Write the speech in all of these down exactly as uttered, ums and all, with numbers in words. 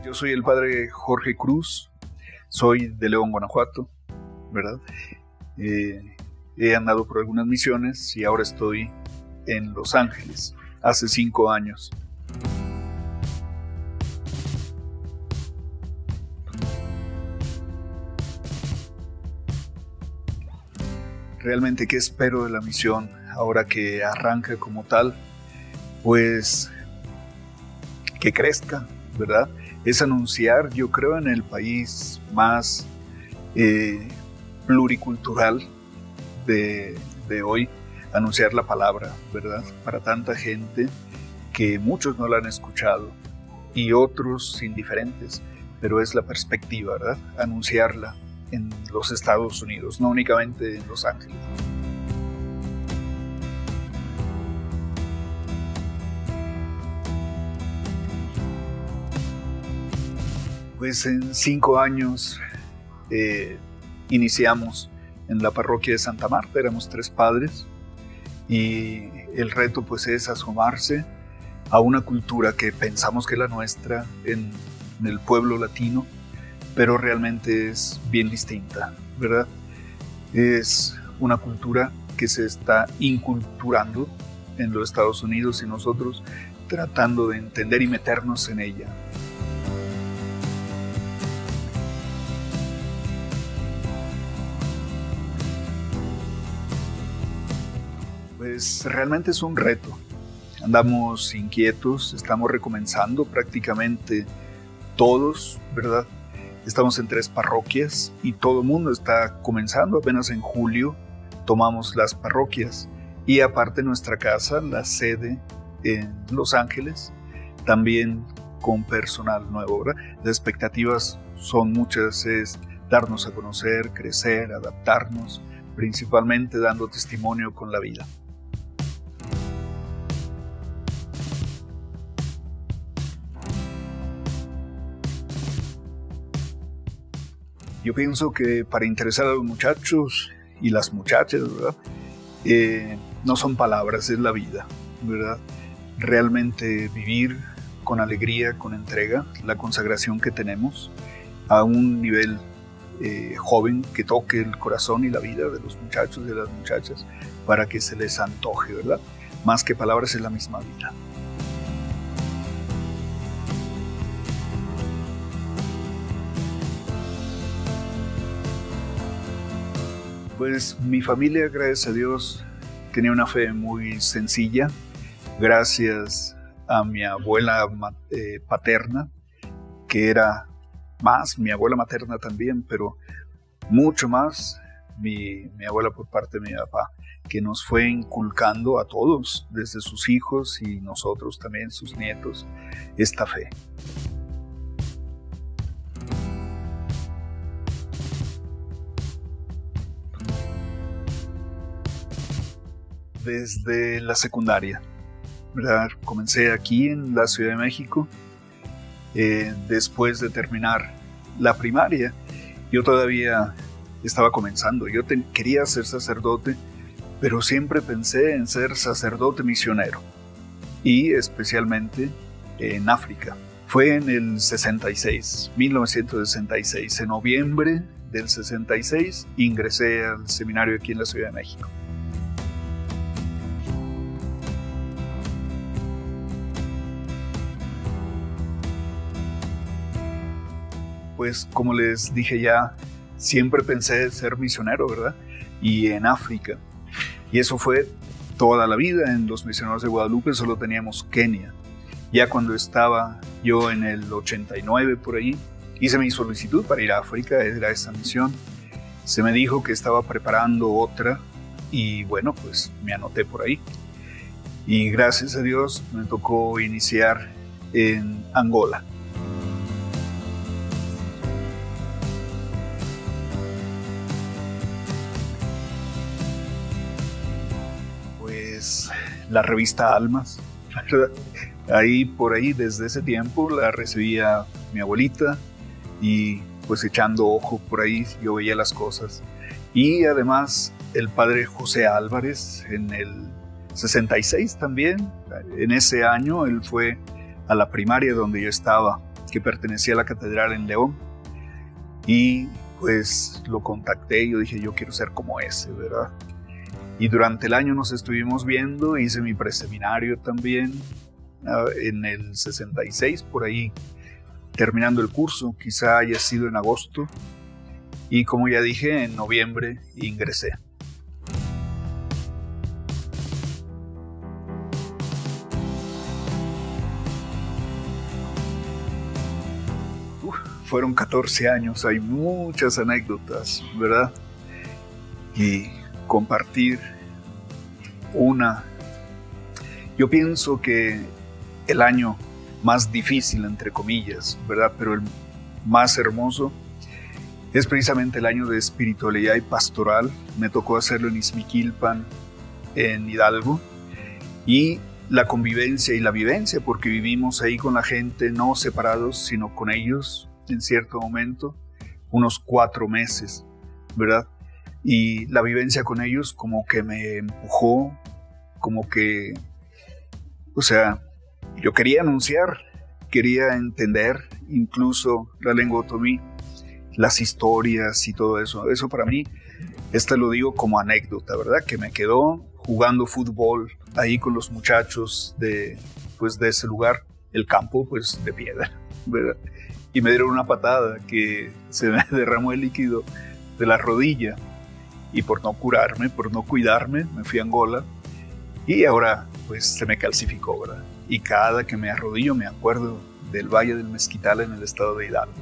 Yo soy el padre Jorge Cruz, soy de León, Guanajuato, ¿verdad? Eh, he andado por algunas misiones y ahora estoy en Los Ángeles, hace cinco años. Realmente, ¿qué espero de la misión ahora que arranca como tal? Pues que crezca, ¿verdad? Es anunciar, yo creo, en el país más eh, pluricultural de, de hoy, anunciar la palabra, ¿verdad? Para tanta gente que muchos no la han escuchado y otros indiferentes, pero es la perspectiva, ¿verdad? Anunciarla en los Estados Unidos, no únicamente en Los Ángeles. Pues en cinco años eh, iniciamos en la parroquia de Santa Marta, éramos tres padres y el reto pues es asomarse a una cultura que pensamos que es la nuestra en, en el pueblo latino, pero realmente es bien distinta, ¿verdad? Es una cultura que se está inculturando en los Estados Unidos y nosotros tratando de entender y meternos en ella. Pues realmente es un reto. Andamos inquietos, estamos recomenzando prácticamente todos, ¿verdad? Estamos en tres parroquias y todo el mundo está comenzando. Apenas en julio tomamos las parroquias y aparte nuestra casa, la sede en Los Ángeles, también con personal nuevo, ¿verdad? Las expectativas son muchas, es darnos a conocer, crecer, adaptarnos, principalmente dando testimonio con la vida. Yo pienso que para interesar a los muchachos y las muchachas, ¿verdad? Eh, no son palabras, es la vida, ¿verdad? Realmente vivir con alegría, con entrega, la consagración que tenemos a un nivel eh, joven que toque el corazón y la vida de los muchachos y de las muchachas para que se les antoje, ¿verdad? Más que palabras es la misma vida. Pues mi familia, gracias a Dios, tenía una fe muy sencilla, gracias a mi abuela eh, paterna, que era más, mi abuela materna también, pero mucho más mi, mi abuela por parte de mi papá, que nos fue inculcando a todos, desde sus hijos y nosotros también, sus nietos, esta fe. Desde la secundaria, ¿verdad? Comencé aquí en la Ciudad de México. Eh, después de terminar la primaria, yo todavía estaba comenzando. Yo te, quería ser sacerdote, pero siempre pensé en ser sacerdote misionero, y especialmente en África. Fue en el sesenta y seis, mil novecientos sesenta y seis, en noviembre del sesenta y seis, ingresé al seminario aquí en la Ciudad de México. Pues como les dije ya, siempre pensé ser misionero, ¿verdad? Y en África. Y eso fue toda la vida. En los misioneros de Guadalupe solo teníamos Kenia. Ya cuando estaba yo en el ochenta y nueve por ahí, hice mi solicitud para ir a África, era esa misión. Se me dijo que estaba preparando otra y bueno, pues me anoté por ahí. Y gracias a Dios me tocó iniciar en Angola. La revista Almas, ¿verdad? Ahí por ahí desde ese tiempo la recibía mi abuelita y pues echando ojo por ahí yo veía las cosas. Y además el padre José Álvarez en el sesenta y seis también, en ese año él fue a la primaria donde yo estaba, que pertenecía a la catedral en León. Y pues lo contacté y yo dije, yo quiero ser como ese, ¿verdad? Y durante el año nos estuvimos viendo, hice mi preseminario también uh, en el sesenta y seis, por ahí terminando el curso, quizá haya sido en agosto. Y como ya dije, en noviembre ingresé. Uf, fueron catorce años, hay muchas anécdotas, ¿verdad? Y compartir una. Yo pienso que el año más difícil, entre comillas, ¿verdad? Pero el más hermoso es precisamente el año de espiritualidad y pastoral. Me tocó hacerlo en Izmiquilpan, en Hidalgo, y la convivencia y la vivencia, porque vivimos ahí con la gente, no separados, sino con ellos en cierto momento, unos cuatro meses, ¿verdad? Y la vivencia con ellos como que me empujó, como que, o sea, yo quería anunciar, quería entender incluso la lenguotomía, las historias y todo eso. Eso para mí, este lo digo como anécdota, ¿verdad? Que me quedó jugando fútbol ahí con los muchachos de, pues, de ese lugar, el campo pues de piedra, ¿verdad? Y me dieron una patada que se me derramó el líquido de la rodilla. Y por no curarme, por no cuidarme, me fui a Angola. Y ahora pues se me calcificó, ¿verdad? Y cada que me arrodillo me acuerdo del Valle del Mezquital en el estado de Hidalgo.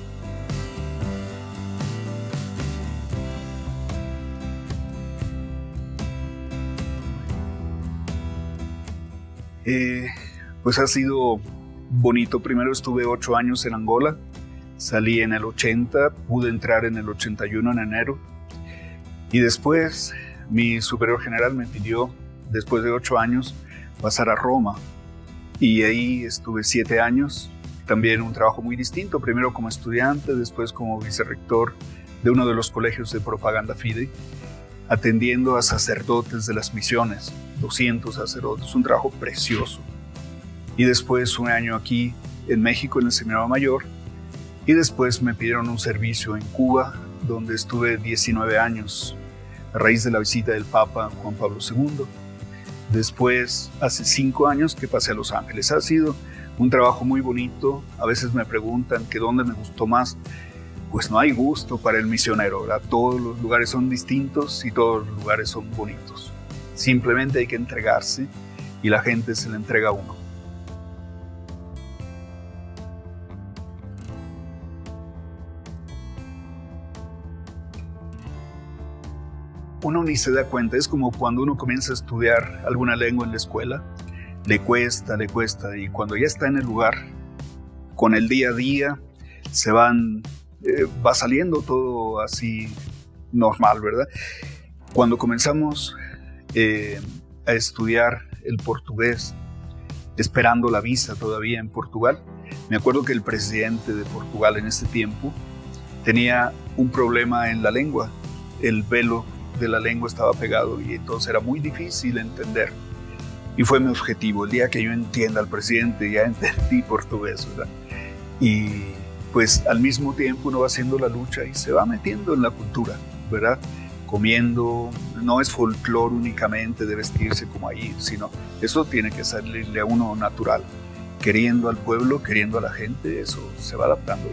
Eh, pues ha sido bonito. Primero estuve ocho años en Angola, salí en el ochenta, pude entrar en el ochenta y uno en enero, y después mi superior general me pidió, después de ocho años, pasar a Roma, y ahí estuve siete años, también un trabajo muy distinto, primero como estudiante, después como vicerrector de uno de los colegios de Propaganda Fidei, atendiendo a sacerdotes de las misiones, doscientos sacerdotes, un trabajo precioso. Y después un año aquí en México en el Seminario Mayor, y después me pidieron un servicio en Cuba, donde estuve diecinueve años, a raíz de la visita del Papa Juan Pablo segundo. Después, hace cinco años que pasé a Los Ángeles. Ha sido un trabajo muy bonito. A veces me preguntan que dónde me gustó más. Pues no hay gusto para el misionero, ¿verdad? Todos los lugares son distintos y todos los lugares son bonitos. Simplemente hay que entregarse y la gente se le entrega a uno. Uno ni se da cuenta, es como cuando uno comienza a estudiar alguna lengua en la escuela, le cuesta, le cuesta, y cuando ya está en el lugar, con el día a día, se van... Eh, va saliendo todo así normal, ¿verdad? Cuando comenzamos eh, a estudiar el portugués, esperando la visa todavía en Portugal, me acuerdo que el presidente de Portugal en ese tiempo tenía un problema en la lengua, el velo de la lengua estaba pegado y entonces era muy difícil entender. Y fue mi objetivo, el día que yo entienda al presidente, ya entendí portugués, ¿verdad? Y pues al mismo tiempo uno va haciendo la lucha y se va metiendo en la cultura, ¿verdad? Comiendo, no es folclore únicamente de vestirse como allí, sino eso tiene que salirle a uno natural. Queriendo al pueblo, queriendo a la gente, eso se va adaptando.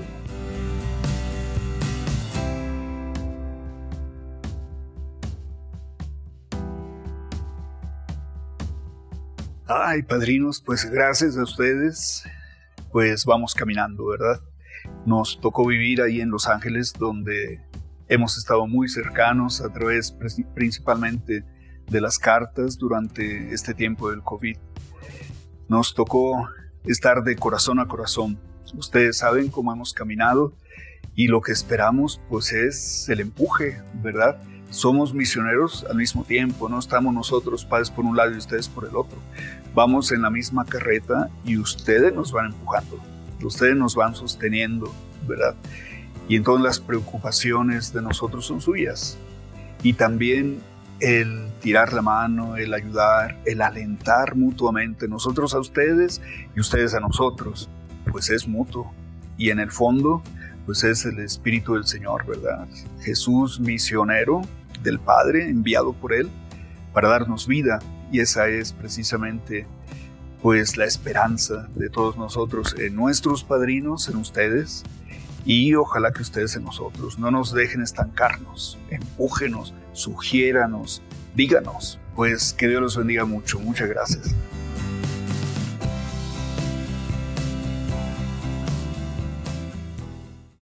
Ay, padrinos, pues gracias a ustedes, pues vamos caminando, ¿verdad? Nos tocó vivir ahí en Los Ángeles, donde hemos estado muy cercanos a través principalmente de las cartas durante este tiempo del COVID. Nos tocó estar de corazón a corazón. Ustedes saben cómo hemos caminado y lo que esperamos pues es el empuje, ¿verdad? Somos misioneros al mismo tiempo, no estamos nosotros, padres por un lado y ustedes por el otro. Vamos en la misma carreta y ustedes nos van empujando. Ustedes nos van sosteniendo, ¿verdad? Y entonces las preocupaciones de nosotros son suyas. Y también el tirar la mano, el ayudar, el alentar mutuamente, nosotros a ustedes y ustedes a nosotros, pues es mutuo. y en el fondo pues es el Espíritu del Señor, ¿verdad? Jesús misionero del Padre, enviado por Él para darnos vida, y esa es precisamente pues la esperanza de todos nosotros en nuestros padrinos, en ustedes, y ojalá que ustedes en nosotros. No nos dejen estancarnos, empújenos, sugiéranos, díganos. Pues que Dios los bendiga mucho. Muchas gracias.